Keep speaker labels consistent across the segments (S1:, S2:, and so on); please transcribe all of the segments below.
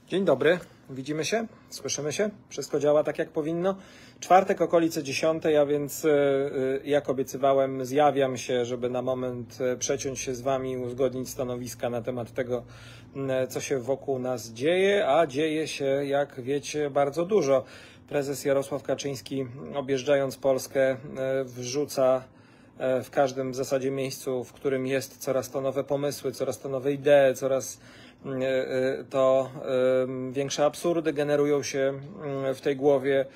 S1: Dzień dobry, widzimy się, słyszymy się, wszystko działa tak jak powinno. Czwartek, okolice 10, a więc jak obiecywałem, zjawiam się, żeby na moment przeciąć się z Wami i uzgodnić stanowiska na temat tego, co się wokół nas dzieje, a dzieje się, jak wiecie, bardzo dużo. Prezes Jarosław Kaczyński, objeżdżając Polskę, wrzuca w każdym w zasadzie miejscu, w którym jest, coraz to nowe pomysły, coraz to nowe idee, coraz to większe absurdy generują się w tej głowie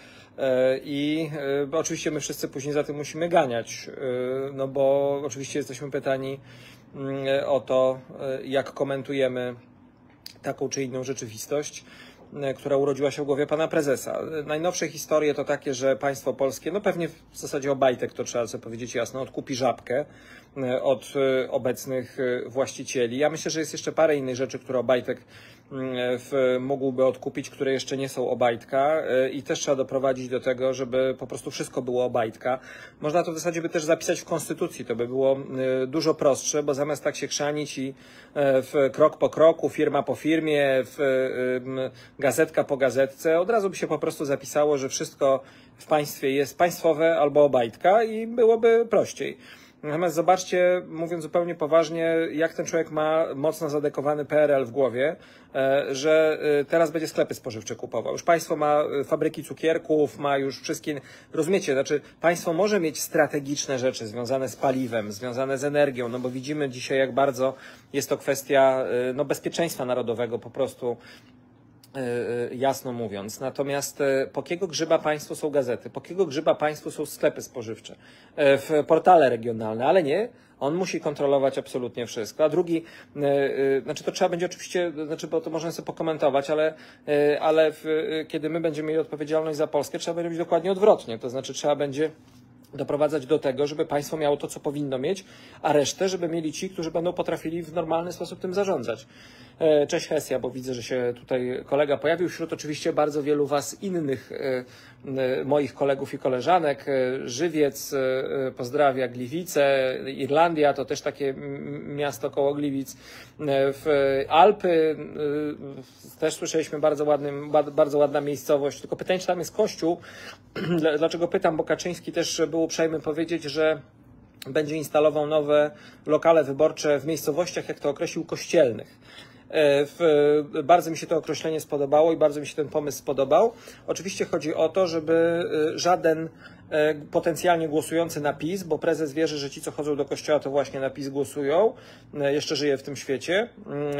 S1: i oczywiście my wszyscy później za tym musimy ganiać, no bo oczywiście jesteśmy pytani o to, jak komentujemy taką czy inną rzeczywistość, która urodziła się w głowie pana prezesa. Najnowsze historie to takie, że państwo polskie, no pewnie w zasadzie Obajtek, to trzeba sobie powiedzieć jasno, odkupi Żabkę od obecnych właścicieli. Ja myślę, że jest jeszcze parę innych rzeczy, które Obajtek mógłby odkupić, które jeszcze nie są Obajtka i też trzeba doprowadzić do tego, żeby po prostu wszystko było Obajtka. Można to w zasadzie by też zapisać w konstytucji, to by było dużo prostsze, bo zamiast tak się chrzanić i krok po kroku, firma po firmie, gazetka po gazetce, od razu by się po prostu zapisało, że wszystko w państwie jest państwowe albo Obajtka i byłoby prościej. Natomiast zobaczcie, mówiąc zupełnie poważnie, jak ten człowiek ma mocno zadekowany PRL w głowie, że teraz będzie sklepy spożywcze kupował. Już państwo ma fabryki cukierków, ma już wszystkie, rozumiecie, znaczy państwo może mieć strategiczne rzeczy związane z paliwem, związane z energią, no bo widzimy dzisiaj, jak bardzo jest to kwestia no, bezpieczeństwa narodowego po prostu, jasno mówiąc. Natomiast po kiego grzyba państwu są gazety, po kiego grzyba państwu są sklepy spożywcze, portale regionalne, ale nie, on musi kontrolować absolutnie wszystko. A drugi, znaczy to trzeba będzie oczywiście, znaczy bo to możemy sobie pokomentować, ale kiedy my będziemy mieli odpowiedzialność za Polskę, trzeba będzie robić dokładnie odwrotnie, to znaczy trzeba będzie doprowadzać do tego, żeby państwo miało to, co powinno mieć, a resztę, żeby mieli ci, którzy będą potrafili w normalny sposób tym zarządzać. Cześć Hesja, bo widzę, że się tutaj kolega pojawił. Wśród oczywiście bardzo wielu was innych moich kolegów i koleżanek. Żywiec pozdrawia, Gliwice, Irlandia to też takie miasto koło Gliwic. W Alpy też słyszeliśmy bardzo ładna miejscowość. Tylko pytanie, czy tam jest kościół. Dlaczego pytam? Bo Kaczyński też był uprzejmy powiedzieć, że będzie instalował nowe lokale wyborcze w miejscowościach, jak to określił, kościelnych. Bardzo mi się to określenie spodobało i bardzo mi się ten pomysł spodobał. Oczywiście chodzi o to, żeby żaden potencjalnie głosujący na PiS, bo prezes wierzy, że ci, co chodzą do kościoła, to właśnie na PiS głosują, jeszcze żyje w tym świecie,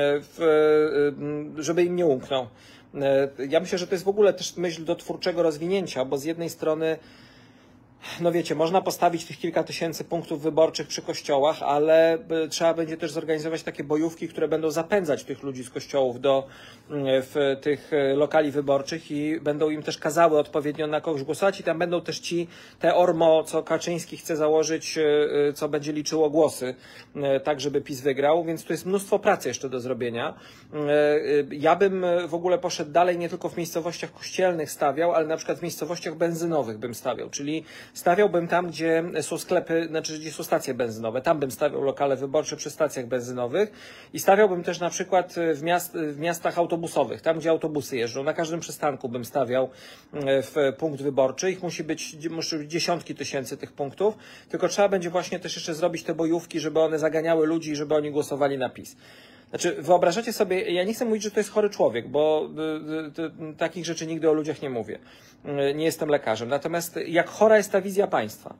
S1: żeby im nie umknął. Ja myślę, że to jest w ogóle też myśl do twórczego rozwinięcia, bo z jednej strony no wiecie, można postawić tych kilka tysięcy punktów wyborczych przy kościołach, ale trzeba będzie też zorganizować takie bojówki, które będą zapędzać tych ludzi z kościołów do tych lokali wyborczych i będą im też kazały odpowiednio na kogoś głosować i tam będą też te ormo, co Kaczyński chce założyć, co będzie liczyło głosy, tak żeby PiS wygrał, więc tu jest mnóstwo pracy jeszcze do zrobienia. Ja bym w ogóle poszedł dalej, nie tylko w miejscowościach kościelnych stawiał, ale na przykład w miejscowościach benzynowych bym stawiał, czyli stawiałbym tam, gdzie są sklepy, znaczy gdzie są stacje benzynowe. Tam bym stawiał lokale wyborcze przy stacjach benzynowych i stawiałbym też na przykład w miastach autobusowych, tam gdzie autobusy jeżdżą. Na każdym przystanku bym stawiał punkt wyborczy. Ich musi być dziesiątki tysięcy tych punktów, tylko trzeba będzie właśnie też jeszcze zrobić te bojówki, żeby one zaganiały ludzi i żeby oni głosowali na PiS. Znaczy, wyobrażacie sobie, ja nie chcę mówić, że to jest chory człowiek, bo takich rzeczy nigdy o ludziach nie mówię. Nie jestem lekarzem. Natomiast jak chora jest ta wizja państwa,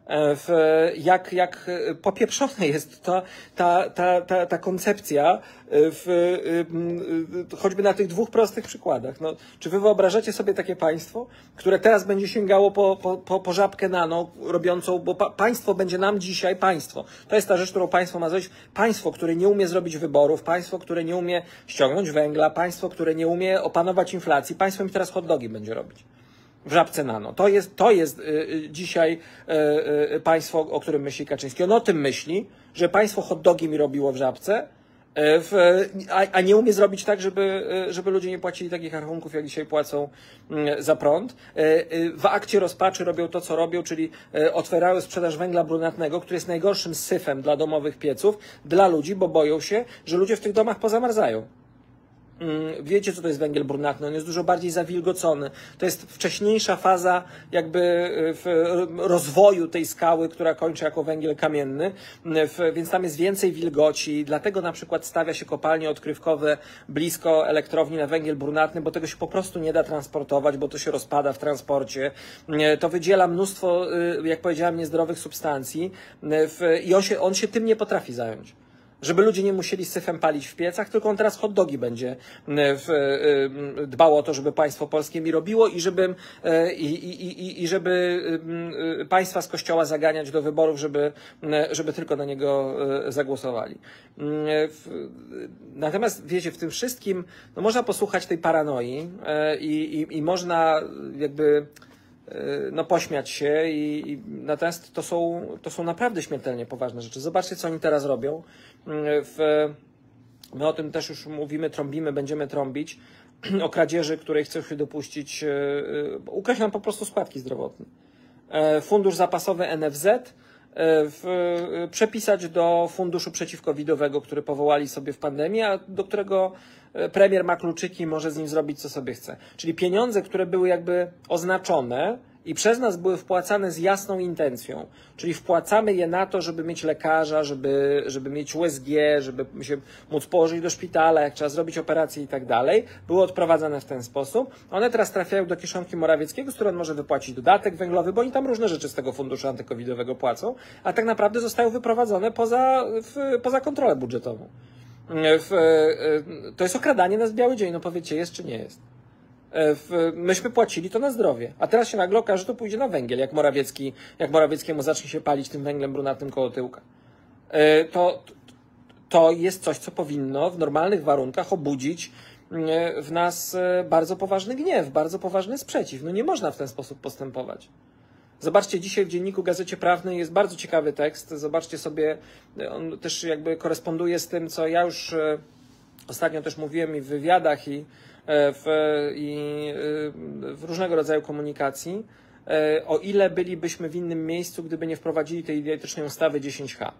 S1: jak popieprzona jest ta koncepcja, choćby na tych dwóch prostych przykładach. No, czy wy wyobrażacie sobie takie państwo, które teraz będzie sięgało po żabkę nano robiącą, bo państwo będzie nam dzisiaj, to jest ta rzecz, którą państwo ma zrobić, państwo, które nie umie zrobić wyborów, państwo, które nie umie ściągnąć węgla, państwo, które nie umie opanować inflacji, państwo mi teraz hot dogi będzie robić w żabce nano. To jest dzisiaj państwo, o którym myśli Kaczyński. On o tym myśli, że państwo hot dogi mi robiło w żabce, a nie umie zrobić tak, żeby ludzie nie płacili takich rachunków, jak dzisiaj płacą za prąd. W akcie rozpaczy robią to, co robią, czyli otwierają sprzedaż węgla brunatnego, który jest najgorszym syfem dla domowych pieców, dla ludzi, bo boją się, że ludzie w tych domach pozamarzają. Wiecie, co to jest węgiel brunatny? On jest dużo bardziej zawilgocony. To jest wcześniejsza faza jakby rozwoju tej skały, która kończy jako węgiel kamienny, więc tam jest więcej wilgoci. Dlatego na przykład stawia się kopalnie odkrywkowe blisko elektrowni na węgiel brunatny, bo tego się po prostu nie da transportować, bo to się rozpada w transporcie. To wydziela mnóstwo, jak powiedziałem, niezdrowych substancji i on się tym nie potrafi zająć. Żeby ludzie nie musieli syfem palić w piecach, tylko on teraz hot dogi będzie dbał o to, żeby państwo polskie mi robiło i żeby państwa z kościoła zaganiać do wyborów, żeby tylko na niego zagłosowali. Natomiast wiecie, w tym wszystkim no można posłuchać tej paranoi i można jakby no pośmiać się natomiast to są naprawdę śmiertelnie poważne rzeczy. Zobaczcie, co oni teraz robią. My o tym też już mówimy, trąbimy, będziemy trąbić o kradzieży, której chcą się dopuścić, ukraść nam po prostu składki zdrowotne. Fundusz zapasowy NFZ przepisać do funduszu przeciwcovidowego, który powołali sobie w pandemii, a do którego premier ma kluczyki i może z nim zrobić, co sobie chce. Czyli pieniądze, które były jakby oznaczone i przez nas były wpłacane z jasną intencją, czyli wpłacamy je na to, żeby mieć lekarza, żeby mieć USG, żeby się móc położyć do szpitala, jak trzeba zrobić operację i tak dalej, były odprowadzane w ten sposób. One teraz trafiają do kieszonki Morawieckiego, z której on może wypłacić dodatek węglowy, bo oni tam różne rzeczy z tego funduszu antykowidowego płacą, a tak naprawdę zostają wyprowadzone poza kontrolę budżetową. To jest okradanie nas w biały dzień, no powiedzcie, jest czy nie jest. Myśmy płacili to na zdrowie, a teraz się nagle okaże, że to pójdzie na węgiel, jak Morawieckiemu zacznie się palić tym węglem brunatnym koło tyłka. To jest coś, co powinno w normalnych warunkach obudzić w nas bardzo poważny gniew, bardzo poważny sprzeciw. No nie można w ten sposób postępować. Zobaczcie, dzisiaj w Dzienniku Gazecie Prawnej jest bardzo ciekawy tekst. Zobaczcie sobie, on też jakby koresponduje z tym, co ja już ostatnio też mówiłem i w wywiadach i w różnego rodzaju komunikacji, o ile bylibyśmy w innym miejscu, gdyby nie wprowadzili tej idiotycznej ustawy 10H,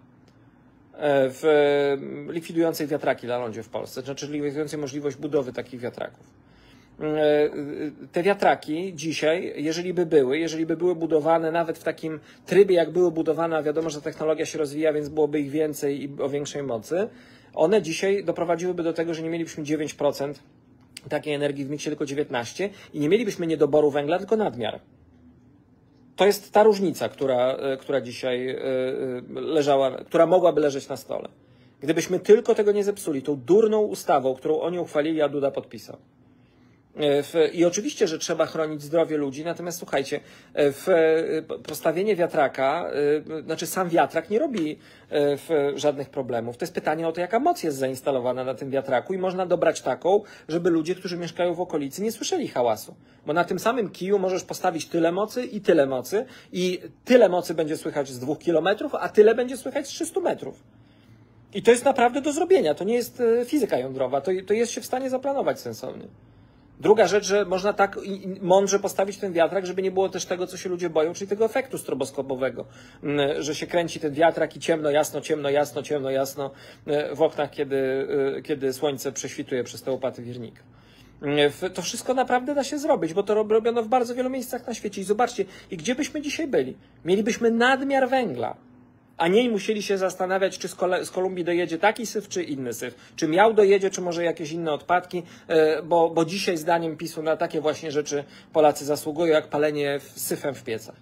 S1: likwidującej wiatraki na lądzie w Polsce, czyli likwidującej możliwość budowy takich wiatraków. Te wiatraki dzisiaj, jeżeli by były budowane nawet w takim trybie, jak były budowane, a wiadomo, że technologia się rozwija, więc byłoby ich więcej i o większej mocy, one dzisiaj doprowadziłyby do tego, że nie mielibyśmy 9% takiej energii w miksie, tylko 19% i nie mielibyśmy niedoboru węgla, tylko nadmiar. To jest ta różnica, która dzisiaj leżała, która mogłaby leżeć na stole. Gdybyśmy tylko tego nie zepsuli, tą durną ustawą, którą oni uchwalili, a Duda podpisał. I oczywiście, że trzeba chronić zdrowie ludzi, natomiast słuchajcie, postawienie wiatraka, znaczy sam wiatrak nie robi żadnych problemów. To jest pytanie o to, jaka moc jest zainstalowana na tym wiatraku i można dobrać taką, żeby ludzie, którzy mieszkają w okolicy, nie słyszeli hałasu. Bo na tym samym kiju możesz postawić tyle mocy i tyle mocy będzie słychać z 2 kilometrów, a tyle będzie słychać z 300 metrów. I to jest naprawdę do zrobienia, to nie jest fizyka jądrowa, to jest się w stanie zaplanować sensownie. Druga rzecz, że można tak mądrze postawić ten wiatrak, żeby nie było też tego, co się ludzie boją, czyli tego efektu stroboskopowego, że się kręci ten wiatrak i ciemno, jasno, ciemno, jasno, ciemno, jasno w oknach, kiedy słońce prześwituje przez te łopaty wirnika. To wszystko naprawdę da się zrobić, bo to robiono w bardzo wielu miejscach na świecie. I zobaczcie, i gdzie byśmy dzisiaj byli? Mielibyśmy nadmiar węgla. A nie musieli się zastanawiać, czy z Kolumbii dojedzie taki syf, czy inny syf. Czy miał dojedzie, czy może jakieś inne odpadki, bo dzisiaj zdaniem PiS-u na takie właśnie rzeczy Polacy zasługują, jak palenie syfem w piecach.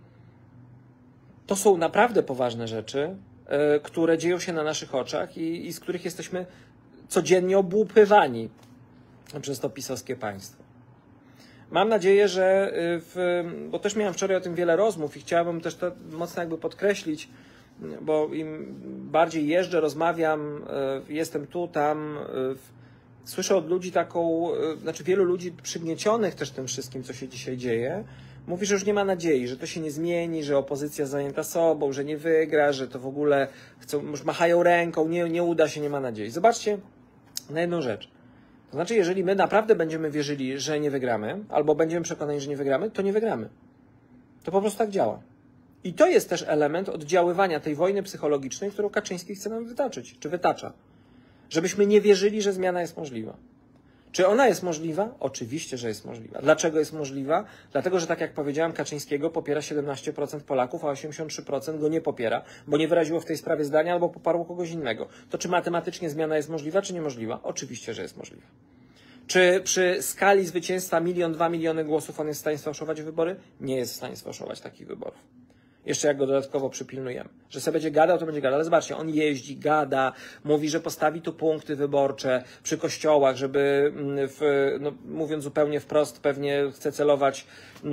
S1: To są naprawdę poważne rzeczy, które dzieją się na naszych oczach i z których jesteśmy codziennie obłupywani przez to pisowskie państwo. Mam nadzieję, że bo też miałem wczoraj o tym wiele rozmów i chciałbym też to mocno jakby podkreślić, bo im bardziej jeżdżę, rozmawiam, jestem tu, tam, słyszę od ludzi znaczy wielu ludzi przygniecionych też tym wszystkim, co się dzisiaj dzieje, mówi, że już nie ma nadziei, że to się nie zmieni, że opozycja zajęta sobą, że nie wygra, że to w ogóle już machają ręką, nie uda się, nie ma nadziei. Zobaczcie na jedną rzecz. To znaczy, jeżeli my naprawdę będziemy wierzyli, że nie wygramy, albo będziemy przekonani, że nie wygramy, to nie wygramy. To po prostu tak działa. I to jest też element oddziaływania tej wojny psychologicznej, którą Kaczyński chce nam wytaczyć, czy wytacza. Żebyśmy nie wierzyli, że zmiana jest możliwa. Czy ona jest możliwa? Oczywiście, że jest możliwa. Dlaczego jest możliwa? Dlatego, że tak jak powiedziałem, Kaczyńskiego popiera 17% Polaków, a 83% go nie popiera, bo nie wyraziło w tej sprawie zdania albo poparło kogoś innego. To czy matematycznie zmiana jest możliwa, czy niemożliwa? Oczywiście, że jest możliwa. Czy przy skali zwycięstwa 1, 2 miliony głosów on jest w stanie sfałszować wybory? Nie jest w stanie sfałszować takich wyborów. Jeszcze jak go dodatkowo przypilnujemy. Że sobie będzie gadał, to będzie gadał. Ale zobaczcie, on jeździ, gada, mówi, że postawi tu punkty wyborcze przy kościołach, no, mówiąc zupełnie wprost, pewnie chce celować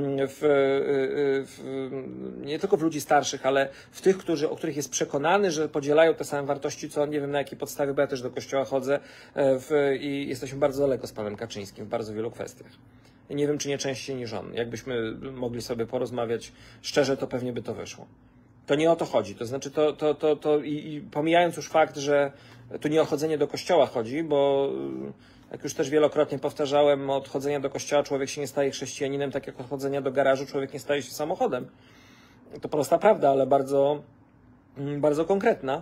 S1: nie tylko w ludzi starszych, ale w tych, o których jest przekonany, że podzielają te same wartości, co on, nie wiem na jakiej podstawie, bo ja też do kościoła chodzę i jesteśmy bardzo daleko z panem Kaczyńskim w bardzo wielu kwestiach. Nie wiem, czy nie częściej niż on. Jakbyśmy mogli sobie porozmawiać szczerze, to pewnie by to wyszło. To nie o to chodzi. To znaczy, i pomijając już fakt, że tu nie o chodzenie do kościoła chodzi, bo jak już też wielokrotnie powtarzałem, od chodzenia do kościoła człowiek się nie staje chrześcijaninem, tak jak od chodzenia do garażu człowiek nie staje się samochodem. To prosta prawda, ale bardzo, bardzo konkretna.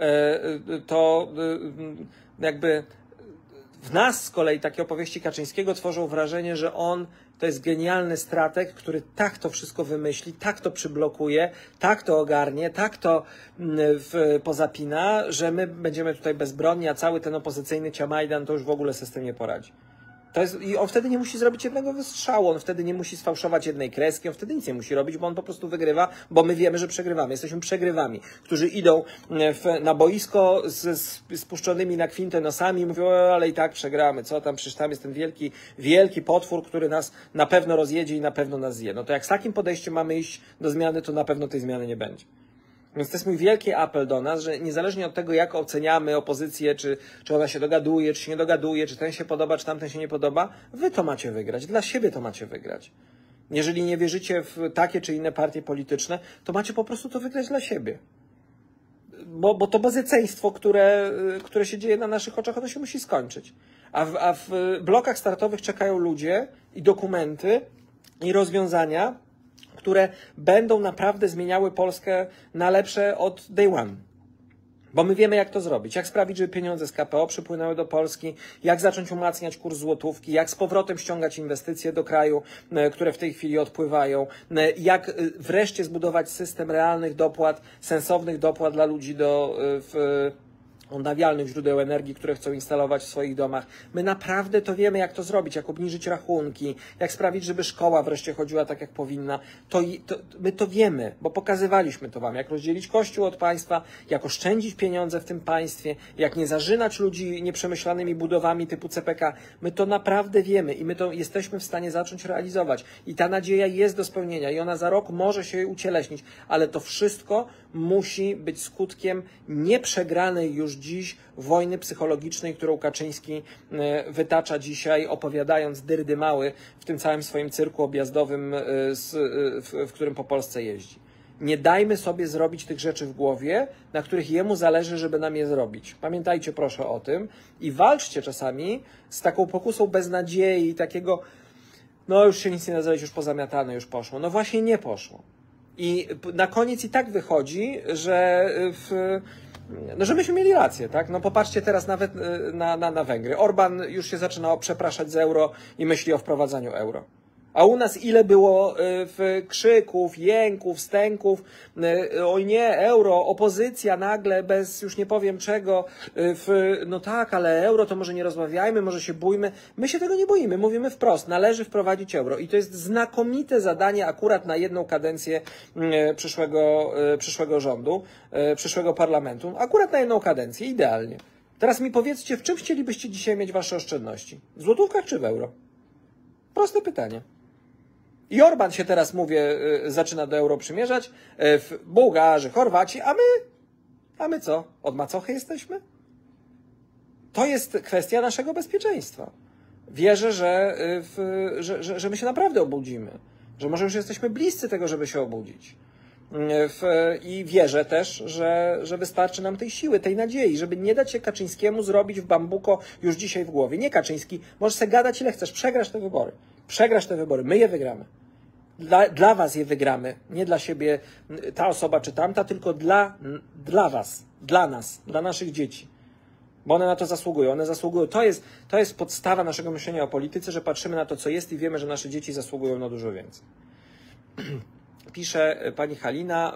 S1: To jakby w nas z kolei takie opowieści Kaczyńskiego tworzą wrażenie, że on to jest genialny strateg, który tak to wszystko wymyśli, tak to przyblokuje, tak to ogarnie, tak to pozapina, że my będziemy tutaj bezbronni, a cały ten opozycyjny ciamajdan to już w ogóle sobie z tym nie poradzi. I on wtedy nie musi zrobić jednego wystrzału, on wtedy nie musi sfałszować jednej kreski, on wtedy nic nie musi robić, bo on po prostu wygrywa, bo my wiemy, że przegrywamy. Jesteśmy przegrywami, którzy idą na boisko z spuszczonymi na kwintę nosami i mówią, ale i tak przegramy, co tam, przecież tam jest ten wielki, wielki potwór, który nas na pewno rozjedzie i na pewno nas zje. No to jak z takim podejściem mamy iść do zmiany, to na pewno tej zmiany nie będzie. Więc to jest mój wielki apel do nas, że niezależnie od tego, jak oceniamy opozycję, czy ona się dogaduje, czy się nie dogaduje, czy ten się podoba, czy tamten się nie podoba, wy to macie wygrać, dla siebie to macie wygrać. Jeżeli nie wierzycie w takie czy inne partie polityczne, to macie po prostu to wygrać dla siebie. Bo to bezeceństwo, które się dzieje na naszych oczach, ono się musi skończyć. A w blokach startowych czekają ludzie i dokumenty i rozwiązania, które będą naprawdę zmieniały Polskę na lepsze od day one. Bo my wiemy, jak to zrobić. Jak sprawić, żeby pieniądze z KPO przypłynęły do Polski, jak zacząć umacniać kurs złotówki, jak z powrotem ściągać inwestycje do kraju, które w tej chwili odpływają, jak wreszcie zbudować system realnych dopłat, sensownych dopłat dla ludzi do odnawialnych źródeł energii, które chcą instalować w swoich domach. My naprawdę to wiemy, jak to zrobić, jak obniżyć rachunki, jak sprawić, żeby szkoła wreszcie chodziła tak, jak powinna. My to wiemy, bo pokazywaliśmy to wam, jak rozdzielić Kościół od państwa, jak oszczędzić pieniądze w tym państwie, jak nie zarzynać ludzi nieprzemyślanymi budowami typu CPK. My to naprawdę wiemy i my to jesteśmy w stanie zacząć realizować. I ta nadzieja jest do spełnienia i ona za rok może się ucieleśnić, ale to wszystko musi być skutkiem nieprzegranej już dziś wojny psychologicznej, którą Kaczyński wytacza dzisiaj, opowiadając dyrdy mały w tym całym swoim cyrku objazdowym, w którym po Polsce jeździ. Nie dajmy sobie zrobić tych rzeczy w głowie, na których jemu zależy, żeby nam je zrobić. Pamiętajcie proszę o tym i walczcie czasami z taką pokusą beznadziei, takiego, no już się nic nie da zrobić, już pozamiatane, już poszło. No właśnie nie poszło. I na koniec i tak wychodzi, że że myśmy mieli rację, tak? No popatrzcie teraz nawet na Węgry. Orban już się zaczyna przepraszać z euro i myśli o wprowadzaniu euro. A u nas ile było krzyków, jęków, stęków, oj nie, euro, opozycja nagle, bez już nie powiem czego, no tak, ale euro to może nie rozmawiajmy, może się bójmy. My się tego nie boimy, mówimy wprost, należy wprowadzić euro i to jest znakomite zadanie akurat na jedną kadencję przyszłego rządu, przyszłego parlamentu, akurat na jedną kadencję, idealnie. Teraz mi powiedzcie, w czym chcielibyście dzisiaj mieć wasze oszczędności? W złotówkach czy w euro? Proste pytanie. I Orban się teraz, mówię, zaczyna do euro przymierzać, Bułgarzy, Chorwaci, a my co? Od macochy jesteśmy? To jest kwestia naszego bezpieczeństwa. Wierzę, że my się naprawdę obudzimy, że może już jesteśmy bliscy tego, żeby się obudzić. I wierzę też, że wystarczy nam tej siły, tej nadziei, żeby nie dać się Kaczyńskiemu zrobić w bambuko już dzisiaj w głowie. Nie Kaczyński, możesz sobie gadać ile chcesz, przegrasz te wybory. Przegrasz te wybory, my je wygramy. Dla was je wygramy, nie dla siebie ta osoba czy tamta, tylko dla was, dla nas, dla naszych dzieci. Bo one na to zasługują. One zasługują. To jest podstawa naszego myślenia o polityce, że patrzymy na to, co jest i wiemy, że nasze dzieci zasługują na dużo więcej. Pisze pani Halina,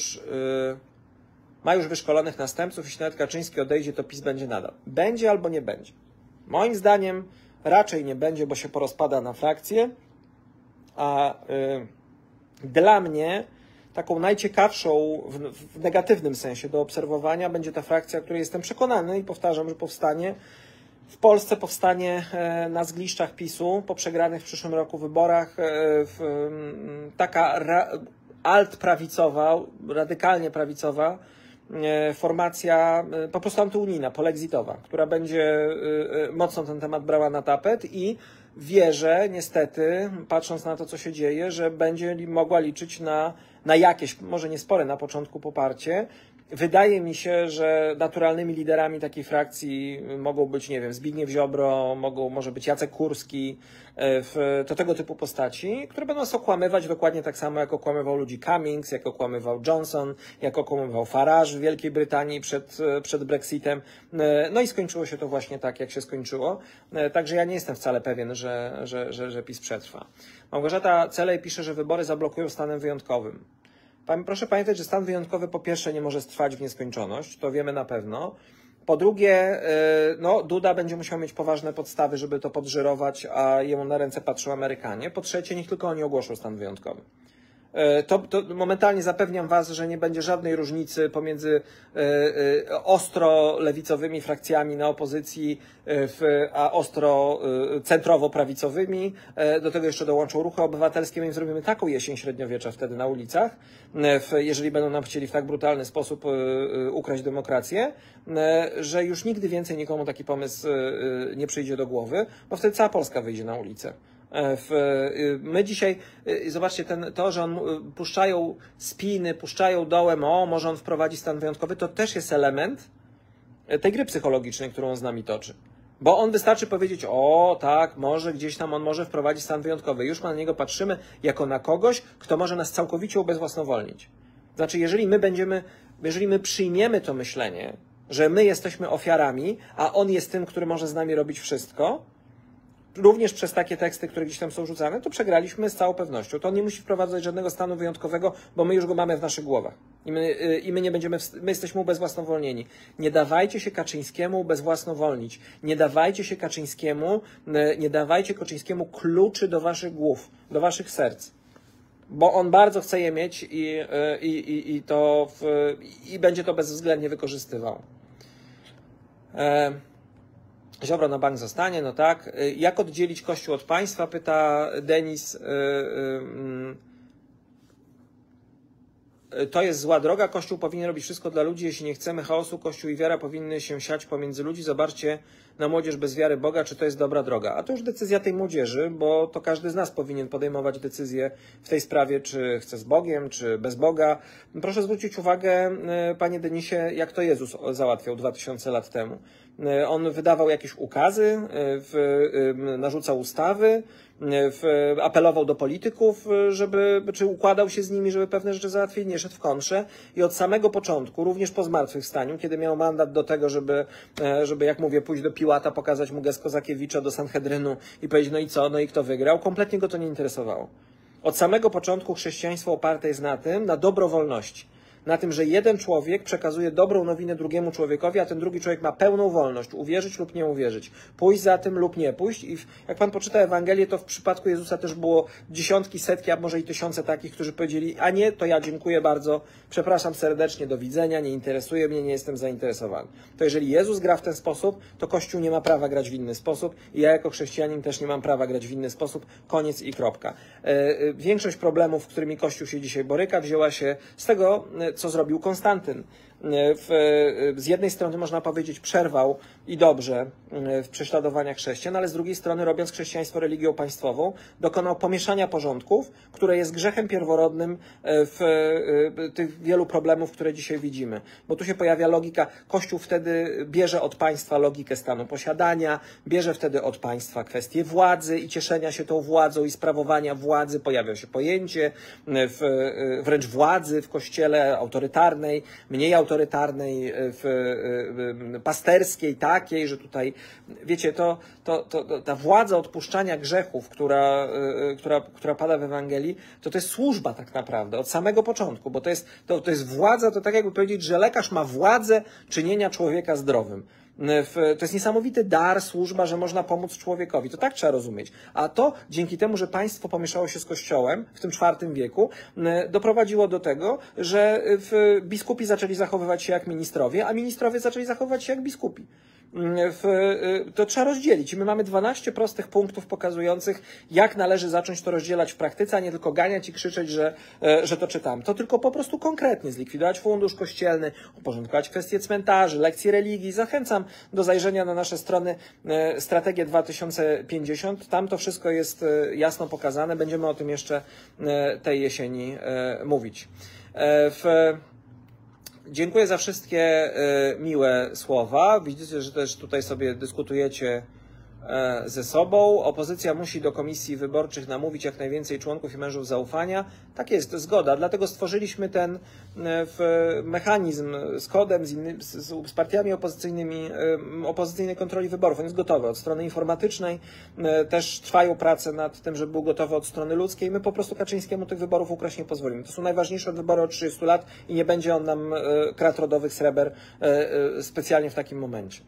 S1: ma już wyszkolonych następców, jeśli nawet Kaczyński odejdzie, to PiS będzie nadal. Będzie albo nie będzie. Moim zdaniem raczej nie będzie, bo się porozpada na frakcje, a dla mnie taką najciekawszą w negatywnym sensie do obserwowania będzie ta frakcja, której jestem przekonany i powtarzam, że powstanie. W Polsce powstanie na zgliszczach PiS-u po przegranych w przyszłym roku wyborach taka alt-prawicowa, radykalnie prawicowa formacja po prostu antyunijna, polexitowa, która będzie mocno ten temat brała na tapet i wierzę, niestety, patrząc na to, co się dzieje, że będzie mogła liczyć na jakieś, może nie spore na początku poparcie. Wydaje mi się, że naturalnymi liderami takiej frakcji mogą być, nie wiem, Zbigniew Ziobro, może być Jacek Kurski, to tego typu postaci, które będą nas okłamywać dokładnie tak samo, jak okłamywał ludzi Cummings, jak okłamywał Johnson, jak okłamywał Farage w Wielkiej Brytanii przed Brexitem. No i skończyło się to właśnie tak, jak się skończyło. Także ja nie jestem wcale pewien, że PiS przetrwa. Małgorzata Celej pisze, że wybory zablokują stanem wyjątkowym. Proszę pamiętać, że stan wyjątkowy po pierwsze nie może trwać w nieskończoność, to wiemy na pewno. Po drugie, no, Duda będzie musiał mieć poważne podstawy, żeby to podżyrować, a jemu na ręce patrzą Amerykanie. Po trzecie, niech tylko oni ogłoszą stan wyjątkowy. To momentalnie zapewniam Was, że nie będzie żadnej różnicy pomiędzy ostro lewicowymi frakcjami na opozycji a ostro centrowo-prawicowymi. Do tego jeszcze dołączą ruchy obywatelskie, więc zrobimy taką jesień średniowiecza wtedy na ulicach, jeżeli będą nam chcieli w tak brutalny sposób ukraść demokrację, że już nigdy więcej nikomu taki pomysł nie przyjdzie do głowy, bo wtedy cała Polska wyjdzie na ulicę. My dzisiaj, zobaczcie, to, że puszczają spiny, puszczają dołem, może on wprowadzi stan wyjątkowy, to też jest element tej gry psychologicznej, którą on z nami toczy. Bo on wystarczy powiedzieć, tak, może gdzieś tam on może wprowadzić stan wyjątkowy. Już na niego patrzymy jako na kogoś, kto może nas całkowicie ubezwłasnowolnić. Znaczy, jeżeli my przyjmiemy to myślenie, że my jesteśmy ofiarami, a on jest tym, który może z nami robić wszystko, również przez takie teksty, które gdzieś tam są rzucane, to przegraliśmy z całą pewnością. To on nie musi wprowadzać żadnego stanu wyjątkowego, bo my już go mamy w naszych głowach. I my nie będziemy, my jesteśmy ubezwłasnowolnieni. Nie dawajcie się Kaczyńskiemu ubezwłasnowolnić. Nie dawajcie Kaczyńskiemu kluczy do waszych głów, do waszych serc. Bo on bardzo chce je mieć i będzie to bezwzględnie wykorzystywał. Ziobro na bank zostanie, no tak. Jak oddzielić Kościół od państwa, pyta Denis. To jest zła droga. Kościół powinien robić wszystko dla ludzi. Jeśli nie chcemy chaosu, Kościół i wiara powinny się siać pomiędzy ludzi. Zobaczcie na młodzież bez wiary Boga, czy to jest dobra droga. A to już decyzja tej młodzieży, bo to każdy z nas powinien podejmować decyzję w tej sprawie, czy chce z Bogiem, czy bez Boga. Proszę zwrócić uwagę, panie Denisie, jak to Jezus załatwiał 2000 lat temu. On wydawał jakieś ukazy, narzucał ustawy, apelował do polityków, czy układał się z nimi, żeby pewne rzeczy załatwić, nie szedł w kontrze i od samego początku, również po zmartwychwstaniu, kiedy miał mandat do tego, żeby jak mówię, pójść do Piłata, pokazać mu gest Kozakiewicza do Sanhedrynu i powiedzieć, no i co, no i kto wygrał, kompletnie go to nie interesowało. Od samego początku chrześcijaństwo oparte jest na dobrowolności. Na tym, że jeden człowiek przekazuje dobrą nowinę drugiemu człowiekowi, a ten drugi człowiek ma pełną wolność, uwierzyć lub nie uwierzyć, pójść za tym lub nie pójść. I jak pan poczyta Ewangelię, to w przypadku Jezusa też było dziesiątki, setki, a może i tysiące takich, którzy powiedzieli, a nie, to ja dziękuję bardzo, przepraszam serdecznie, do widzenia, nie interesuje mnie, nie jestem zainteresowany. To jeżeli Jezus gra w ten sposób, to Kościół nie ma prawa grać w inny sposób i ja jako chrześcijanin też nie mam prawa grać w inny sposób, koniec i kropka. Większość problemów, z którymi Kościół się dzisiaj boryka, wzięła się z tego, co zrobił Konstantyn. Z jednej strony można powiedzieć przerwał i dobrze w prześladowaniach chrześcijan, ale z drugiej strony robiąc chrześcijaństwo religią państwową dokonał pomieszania porządków, które jest grzechem pierworodnym tych wielu problemów, które dzisiaj widzimy. Bo tu się pojawia logika, Kościół wtedy bierze od państwa logikę stanu posiadania, bierze wtedy od państwa kwestię władzy i cieszenia się tą władzą i sprawowania władzy. Pojawia się pojęcie wręcz władzy w Kościele autorytarnej, mniej autorytarnej, pasterskiej, tak? takiej, że tutaj, wiecie, ta władza odpuszczania grzechów, która pada w Ewangelii, to jest służba tak naprawdę, od samego początku, bo to jest władza, to tak jakby powiedzieć, że lekarz ma władzę czynienia człowieka zdrowym. To jest niesamowity dar, służba, że można pomóc człowiekowi. To tak trzeba rozumieć. A to dzięki temu, że państwo pomieszało się z Kościołem w tym IV wieku, doprowadziło do tego, że biskupi zaczęli zachowywać się jak ministrowie, a ministrowie zaczęli zachowywać się jak biskupi. To trzeba rozdzielić. I my mamy 12 prostych punktów pokazujących, jak należy zacząć to rozdzielać w praktyce, a nie tylko ganiać i krzyczeć, że to czytam. To tylko po prostu konkretnie zlikwidować fundusz kościelny, uporządkować kwestie cmentarzy, lekcji religii. Zachęcam do zajrzenia na nasze strony Strategię 2050. Tam to wszystko jest jasno pokazane. Będziemy o tym jeszcze tej jesieni mówić. Dziękuję za wszystkie miłe słowa. Widzicie, że też tutaj sobie dyskutujecie ze sobą. Opozycja musi do komisji wyborczych namówić jak najwięcej członków i mężów zaufania. Tak jest, zgoda. Dlatego stworzyliśmy ten mechanizm z kodem, z partiami opozycyjnymi, opozycyjnej kontroli wyborów. On jest gotowy od strony informatycznej. Też trwają prace nad tym, żeby był gotowy od strony ludzkiej. My po prostu Kaczyńskiemu tych wyborów ukraść nie pozwolimy. To są najważniejsze wybory od 30 lat i nie będzie on nam krat rodowych sreber specjalnie w takim momencie.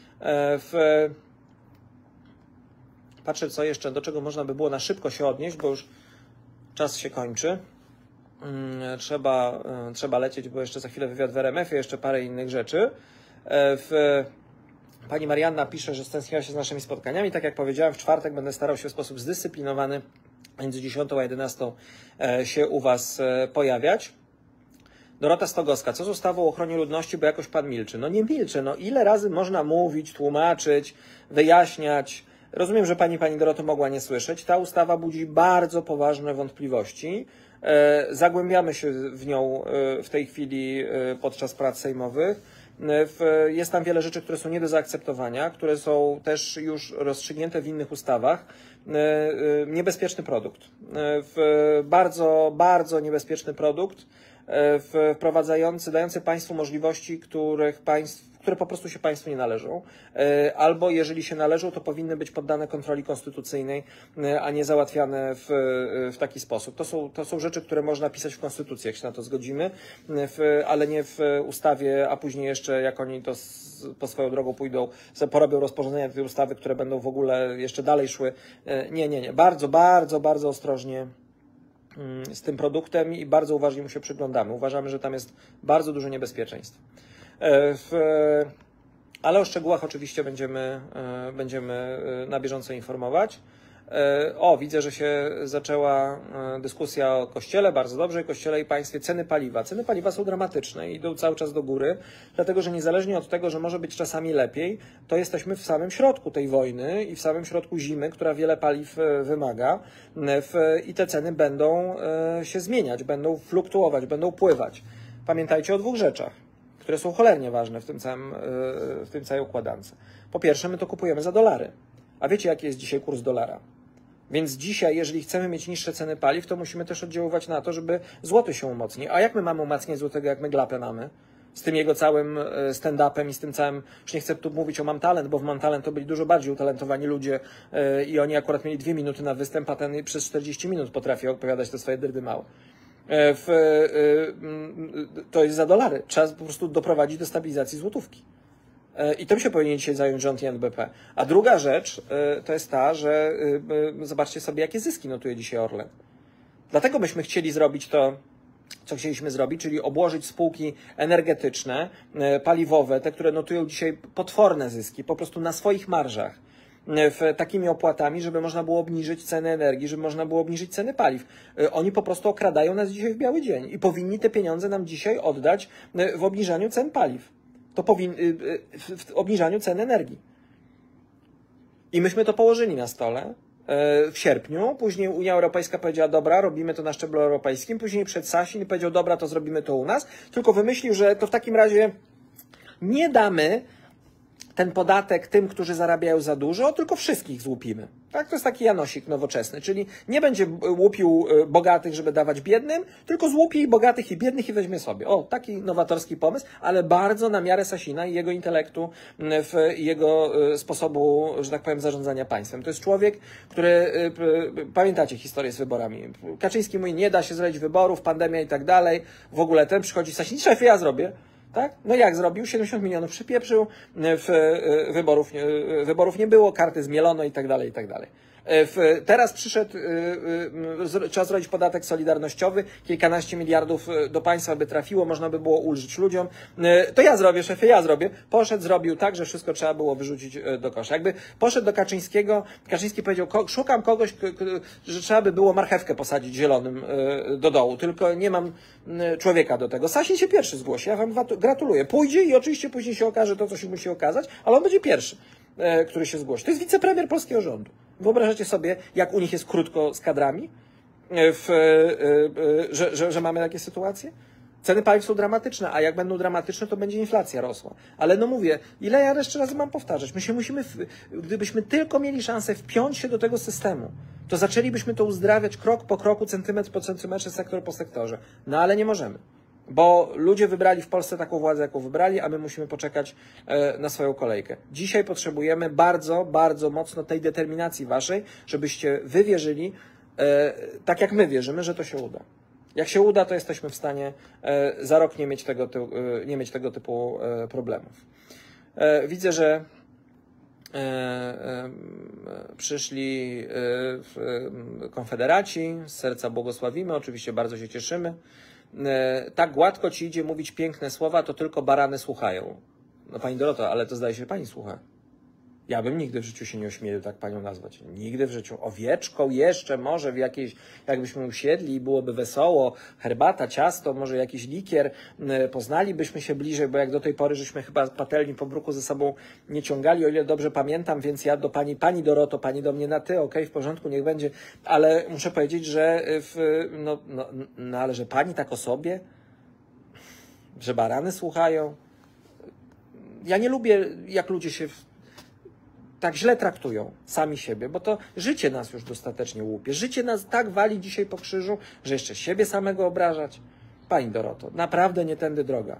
S1: Patrzę, co jeszcze, do czego można by było na szybko się odnieść, bo już czas się kończy. Trzeba lecieć, bo jeszcze za chwilę wywiad w RMF-ie, jeszcze parę innych rzeczy. Pani Marianna pisze, że stęskniła się z naszymi spotkaniami. Tak jak powiedziałem, w czwartek będę starał się w sposób zdyscyplinowany między 10 a 11 się u Was pojawiać. Dorota Stogowska, co z ustawą o ochronie ludności, bo jakoś Pan milczy? No nie milczę, no ile razy można mówić, tłumaczyć, wyjaśniać. Rozumiem, że Pani Doroto mogła nie słyszeć. Ta ustawa budzi bardzo poważne wątpliwości. Zagłębiamy się w nią w tej chwili podczas prac sejmowych. Jest tam wiele rzeczy, które są nie do zaakceptowania, które są też już rozstrzygnięte w innych ustawach. Niebezpieczny produkt. Bardzo, bardzo niebezpieczny produkt, dający Państwu możliwości, które po prostu się Państwu nie należą, albo jeżeli się należą, to powinny być poddane kontroli konstytucyjnej, a nie załatwiane w taki sposób. To są rzeczy, które można pisać w Konstytucji, jak się na to zgodzimy, ale nie w ustawie, a później jeszcze, jak oni to po swoją drogą pójdą, porobią rozporządzenia tej ustawy, które będą w ogóle jeszcze dalej szły. Nie. Bardzo, bardzo, bardzo ostrożnie z tym produktem i bardzo uważnie mu się przyglądamy. Uważamy, że tam jest bardzo dużo niebezpieczeństw. Ale o szczegółach oczywiście będziemy na bieżąco informować. Widzę, że się zaczęła dyskusja o Kościele, bardzo dobrze, Kościele i państwie. Ceny paliwa. Ceny paliwa są dramatyczne i idą cały czas do góry, dlatego że niezależnie od tego, że może być czasami lepiej, to jesteśmy w samym środku tej wojny i w samym środku zimy, która wiele paliw wymaga i te ceny będą się zmieniać, będą fluktuować, będą pływać. Pamiętajcie o dwóch rzeczach, które są cholernie ważne w tym całej układance. Po pierwsze, my to kupujemy za dolary. A wiecie, jaki jest dzisiaj kurs dolara? Więc dzisiaj, jeżeli chcemy mieć niższe ceny paliw, to musimy też oddziaływać na to, żeby złoty się umocnił. A jak my mamy umacniać złotego, jak my glapę mamy? Z tym jego całym stand-upem i z tym całym, już nie chcę tu mówić o Mam Talent, bo w Mam Talent to byli dużo bardziej utalentowani ludzie i oni akurat mieli 2 minuty na występ, a ten przez 40 minut potrafi opowiadać te swoje dyrdy małe. To jest za dolary. Trzeba po prostu doprowadzić do stabilizacji złotówki. I tym się powinien dzisiaj zająć rząd i NBP. A druga rzecz to jest ta, że zobaczcie sobie, jakie zyski notuje dzisiaj Orlen. Dlatego myśmy chcieli zrobić to, co chcieliśmy zrobić, czyli obłożyć spółki energetyczne, paliwowe, te, które notują dzisiaj potworne zyski, po prostu na swoich marżach, takimi opłatami, żeby można było obniżyć ceny energii, żeby można było obniżyć ceny paliw. Oni po prostu okradają nas dzisiaj w biały dzień i powinni te pieniądze nam dzisiaj oddać w obniżaniu cen paliw. W obniżaniu cen energii. I myśmy to położyli na stole w sierpniu, później Unia Europejska powiedziała, dobra, robimy to na szczeblu europejskim, później przed Sasin powiedział, dobra, to zrobimy to u nas, tylko wymyślił, że to w takim razie nie damy ten podatek tym, którzy zarabiają za dużo, tylko wszystkich złupimy. Tak? To jest taki Janosik nowoczesny, czyli nie będzie łupił bogatych, żeby dawać biednym, tylko złupi bogatych i biednych i weźmie sobie. O, taki nowatorski pomysł, ale bardzo na miarę Sasina i jego intelektu, w jego sposobu, że tak powiem, zarządzania państwem. To jest człowiek, który, pamiętacie historię z wyborami. Kaczyński mówi, nie da się zrobić wyborów, pandemia i tak dalej. W ogóle ten przychodzi Sasin, szefie, ja zrobię. Tak? No jak zrobił? 70 milionów przypieprzył, wyborów nie było, karty zmielono i tak dalej, i tak dalej. Teraz przyszedł, trzeba zrobić podatek solidarnościowy, kilkanaście miliardów do państwa by trafiło, można by było ulżyć ludziom. To ja zrobię, szefie, ja zrobię. Poszedł, zrobił tak, że wszystko trzeba było wyrzucić do kosza. Jakby poszedł do Kaczyńskiego, Kaczyński powiedział, szukam kogoś, że trzeba by było marchewkę posadzić zielonym do dołu, tylko nie mam człowieka do tego. Sasin się pierwszy zgłosi, ja wam gratuluję. Pójdzie i oczywiście później się okaże to, co się musi okazać, ale on będzie pierwszy, który się zgłosi. To jest wicepremier polskiego rządu. Wyobrażacie sobie, jak u nich jest krótko z kadrami, że mamy takie sytuacje? Ceny paliw są dramatyczne, a jak będą dramatyczne, to będzie inflacja rosła. Ale no mówię, ile ja jeszcze razy mam powtarzać? My się musimy, gdybyśmy tylko mieli szansę wpiąć się do tego systemu, to zaczęlibyśmy to uzdrawiać krok po kroku, centymetr po centymetrze, sektor po sektorze. No ale nie możemy. Bo ludzie wybrali w Polsce taką władzę, jaką wybrali, a my musimy poczekać na swoją kolejkę. Dzisiaj potrzebujemy bardzo, bardzo mocno tej determinacji waszej, żebyście wy wierzyli, tak jak my wierzymy, że to się uda. Jak się uda, to jesteśmy w stanie za rok nie mieć tego typu problemów. Widzę, że przyszli konfederaci, z serca błogosławimy, oczywiście bardzo się cieszymy. Tak gładko ci idzie mówić piękne słowa, to tylko barany słuchają. No pani Doroto, ale to zdaje się, pani słucha. Ja bym nigdy w życiu się nie ośmielił tak panią nazwać. Nigdy w życiu. Owieczką jeszcze może w jakiejś, jakbyśmy usiedli i byłoby wesoło, herbata, ciasto, może jakiś likier, poznalibyśmy się bliżej, bo jak do tej pory żeśmy chyba patelni po bruku ze sobą nie ciągali, o ile dobrze pamiętam, więc ja do pani Doroto, pani do mnie na ty, okej, w porządku, niech będzie, ale muszę powiedzieć, że ale że pani tak o sobie, że barany słuchają. Ja nie lubię, jak ludzie się tak źle traktują sami siebie, bo to życie nas już dostatecznie łupie. Życie nas tak wali dzisiaj po krzyżu, że jeszcze siebie samego obrażać. Pani Doroto, naprawdę nie tędy droga.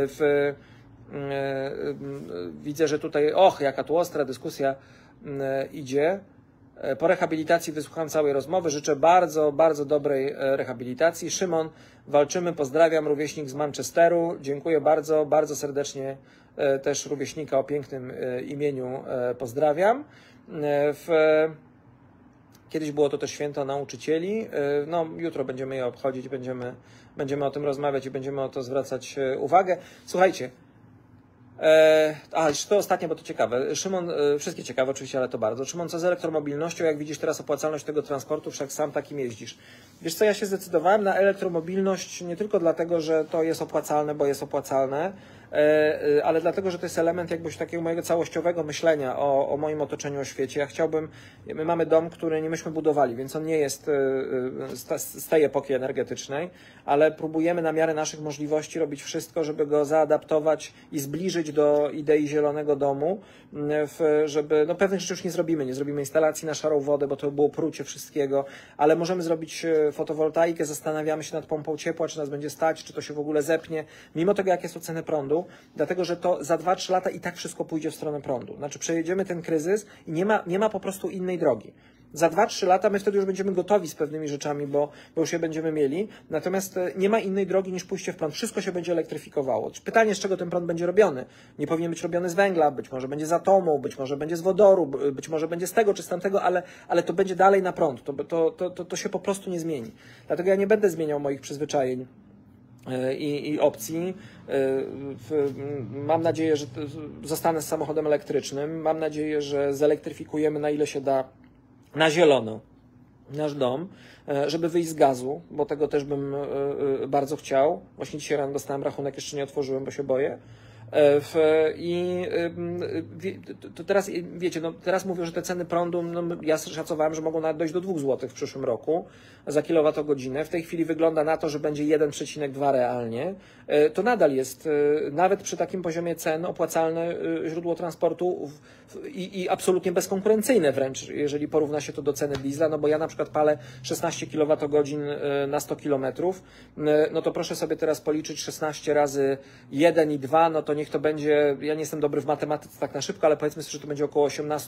S1: Widzę, że tutaj, jaka tu ostra dyskusja idzie. Po rehabilitacji wysłuchałem całej rozmowy. Życzę bardzo, bardzo dobrej rehabilitacji. Szymon, walczymy, pozdrawiam, rówieśnik z Manchesteru. Dziękuję bardzo, bardzo serdecznie też rówieśnika o pięknym imieniu pozdrawiam. Kiedyś było to też święto nauczycieli. No, jutro będziemy je obchodzić, będziemy o tym rozmawiać i będziemy o to zwracać uwagę. Słuchajcie, jeszcze to ostatnie, bo to ciekawe. Szymon, wszystkie ciekawe oczywiście, ale to bardzo. Szymon, co z elektromobilnością? Jak widzisz teraz opłacalność tego transportu? Wszak sam takim jeździsz. Wiesz co, ja się zdecydowałem na elektromobilność nie tylko dlatego, że to jest opłacalne, bo jest opłacalne, ale dlatego, że to jest element jakbyś takiego mojego całościowego myślenia o moim otoczeniu, o świecie. Ja chciałbym, my mamy dom, który nie myśmy budowali, więc on nie jest z tej epoki energetycznej, ale próbujemy na miarę naszych możliwości robić wszystko, żeby go zaadaptować i zbliżyć do idei zielonego domu, żeby, no pewnych rzeczy już nie zrobimy instalacji na szarą wodę, bo to było prucie wszystkiego, ale możemy zrobić fotowoltaikę, zastanawiamy się nad pompą ciepła, czy nas będzie stać, czy to się w ogóle zepnie, mimo tego, jakie są ceny prądu, dlatego, że to za 2-3 lata i tak wszystko pójdzie w stronę prądu. Znaczy przejedziemy ten kryzys i nie ma po prostu innej drogi. Za 2-3 lata my wtedy już będziemy gotowi z pewnymi rzeczami, bo już je będziemy mieli, natomiast nie ma innej drogi niż pójście w prąd. Wszystko się będzie elektryfikowało. Pytanie, z czego ten prąd będzie robiony? Nie powinien być robiony z węgla, być może będzie z atomu, być może będzie z wodoru, być może będzie z tego czy z tamtego, ale to będzie dalej na prąd. To się po prostu nie zmieni. Dlatego ja nie będę zmieniał moich przyzwyczajeń i opcji. Mam nadzieję, że zostanę z samochodem elektrycznym. Mam nadzieję, że zelektryfikujemy na ile się da na zielono nasz dom, żeby wyjść z gazu, bo tego też bym bardzo chciał. Właśnie dzisiaj rano dostałem rachunek, jeszcze nie otworzyłem, bo się boję. To teraz, wiecie, no teraz mówią, że te ceny prądu, no ja szacowałem, że mogą nawet dojść do 2 zł w przyszłym roku za kilowatogodzinę. W tej chwili wygląda na to, że będzie 1,2 realnie. To nadal jest, nawet przy takim poziomie cen, opłacalne źródło transportu i absolutnie bezkonkurencyjne wręcz, jeżeli porówna się to do ceny diesla, no bo ja na przykład palę 16 kWh na 100 km, no to proszę sobie teraz policzyć 16 razy 1 i 2, no to niech to będzie, ja nie jestem dobry w matematyce tak na szybko, ale powiedzmy sobie, że to będzie około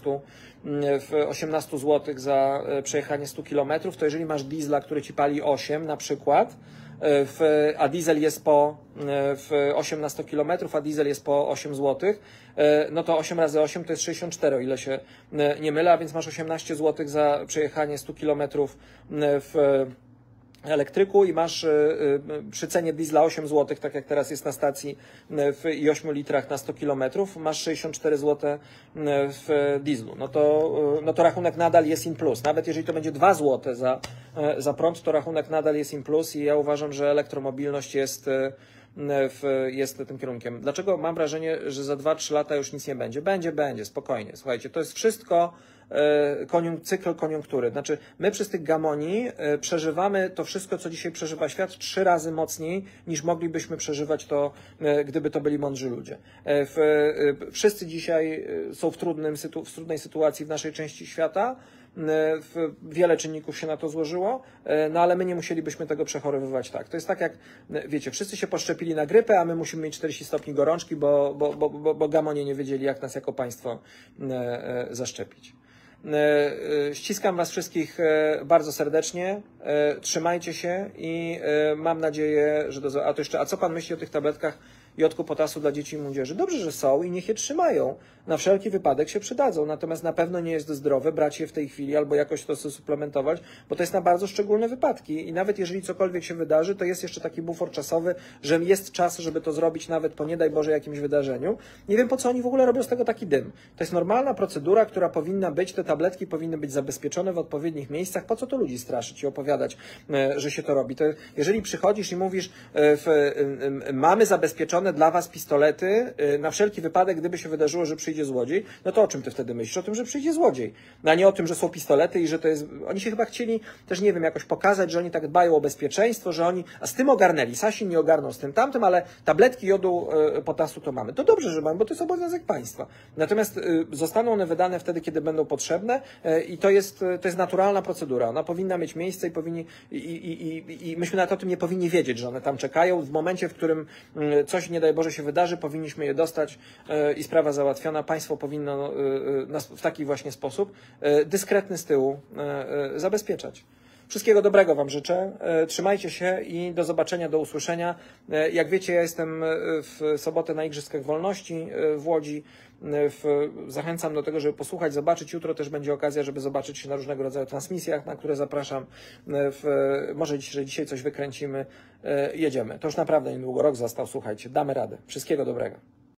S1: 18 zł za przejechanie 100 km, to jeżeli masz diesla, który ci pali 8 na przykład, a diesel jest po 8 na 100 km, a diesel jest po 8 zł, no to 8 razy 8 to jest 64, o ile się nie mylę, a więc masz 18 zł za przejechanie 100 km w elektryku i masz przy cenie diesla 8 zł, tak jak teraz jest na stacji i 8 litrach na 100 km, masz 64 zł w dieslu. No to rachunek nadal jest in plus. Nawet jeżeli to będzie 2 zł za prąd, to rachunek nadal jest in plus i ja uważam, że elektromobilność jest tym kierunkiem. Dlaczego mam wrażenie, że za 2-3 lata już nic nie będzie? Będzie, spokojnie. Słuchajcie, to jest wszystko cykl koniunktury. Znaczy, my przez tych gamoni przeżywamy to wszystko, co dzisiaj przeżywa świat, 3 razy mocniej, niż moglibyśmy przeżywać to, gdyby to byli mądrzy ludzie. Wszyscy dzisiaj są w trudnej sytuacji w naszej części świata. Wiele czynników się na to złożyło, no ale my nie musielibyśmy tego przechorowywać tak. To jest tak jak, wiecie, wszyscy się poszczepili na grypę, a my musimy mieć 40 stopni gorączki, bo gamonie nie wiedzieli, jak nas jako państwo zaszczepić. Ściskam Was wszystkich bardzo serdecznie, trzymajcie się i mam nadzieję, że a co Pan myśli o tych tabletkach jodku, potasu dla dzieci i młodzieży? Dobrze, że są i niech je trzymają. Na wszelki wypadek się przydadzą, natomiast na pewno nie jest zdrowe brać je w tej chwili albo jakoś to suplementować, bo to jest na bardzo szczególne wypadki i nawet jeżeli cokolwiek się wydarzy, to jest jeszcze taki bufor czasowy, że jest czas, żeby to zrobić nawet po nie daj Boże jakimś wydarzeniu. Nie wiem, po co oni w ogóle robią z tego taki dym. To jest normalna procedura, która powinna być, te tabletki powinny być zabezpieczone w odpowiednich miejscach. Po co to ludzi straszyć i opowiadać, że się to robi? To jeżeli przychodzisz i mówisz, mamy zabezpieczone dla Was pistolety na wszelki wypadek, gdyby się wydarzyło, że przyjdzie złodziej, no to o czym Ty wtedy myślisz? O tym, że przyjdzie złodziej, a nie o tym, że są pistolety i że to jest... Oni się chyba chcieli też, nie wiem, jakoś pokazać, że oni tak dbają o bezpieczeństwo, że oni... A z tym ogarnęli. Sasin nie ogarnął z tym tamtym, ale tabletki jodu, potasu to mamy. To dobrze, że mamy, bo to jest obowiązek państwa. Natomiast zostaną one wydane wtedy, kiedy będą potrzebne i to jest naturalna procedura. Ona powinna mieć miejsce i myśmy nawet o tym nie powinni wiedzieć, że one tam czekają. W momencie, w którym coś, nie daj Boże, się wydarzy, powinniśmy je dostać i sprawa załatwiona. Państwo powinno w taki właśnie sposób dyskretny z tyłu zabezpieczać. Wszystkiego dobrego Wam życzę. Trzymajcie się i do zobaczenia, do usłyszenia. Jak wiecie, ja jestem w sobotę na Igrzyskach Wolności w Łodzi. Zachęcam do tego, żeby posłuchać, zobaczyć. Jutro też będzie okazja, żeby zobaczyć się na różnego rodzaju transmisjach, na które zapraszam. Może dzisiaj coś wykręcimy. Jedziemy. To już naprawdę niedługo, rok został. Słuchajcie, damy radę. Wszystkiego dobrego.